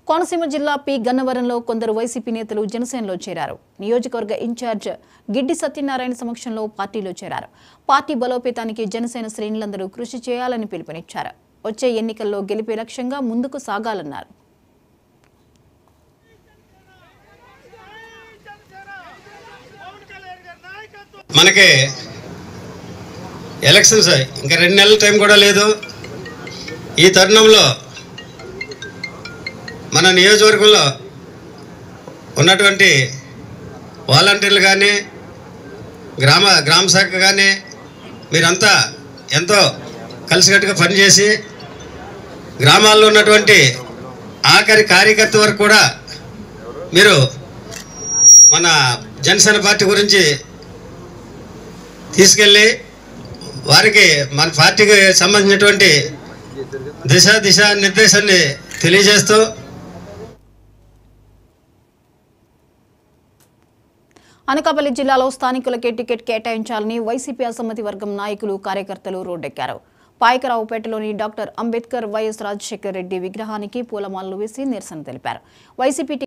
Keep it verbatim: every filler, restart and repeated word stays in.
కోనసీమ జిల్లా పి గన్నవరంలో కొందరు వైసీపీ నేతలు జనసేనలో చేరారు. నియోజకవర్గ ఇన్ఛార్జ్ గిడ్డి సత్యనారాయణ సమక్షంలో పార్టీలో చేరారు. పార్టీ బలోపేతానికి జనసేన శ్రేణులందరూ కృషి చేయాలని పిలుపునిచ్చారు. వచ్చే ఎన్నికల్లో గెలిపే లక్ష్యంగా ముందుకు సాగాలన్నారు. మనకి ఎలక్షన్స్ ఇంకా రెండు నెలల టైం కూడా లేదు. ఈ తరుణంలో మన నియోజకవర్గంలో ఉన్నటువంటి వాలంటీర్లు కానీ గ్రామ గ్రామ శాఖ కానీ మీరంతా ఎంతో కలిసికట్టుగా పనిచేసి గ్రామాల్లో ఉన్నటువంటి ఆఖరి కార్యకర్త వరకు కూడా మీరు మన జనసేన పార్టీ గురించి తీసుకెళ్ళి వారికి మన పార్టీకి సంబంధించినటువంటి దిశ దిశ నిర్దేశాన్ని తెలియజేస్తూ అనకాపల్లి జిల్లాలో స్థానికులకే టికెట్ కేటాయించాలని వైసీపీ అసమ్మతి వర్గం నాయకులు కార్యకర్తలు రోడ్డెక్కారు. పాయకరావుపేటలోని డాక్టర్ అంబేద్కర్ వైఎస్ రాజశేఖర్ రెడ్డి విగ్రహానికి పూలమాలలు వేసి నిరసన తెలిపారు. వైసీపీ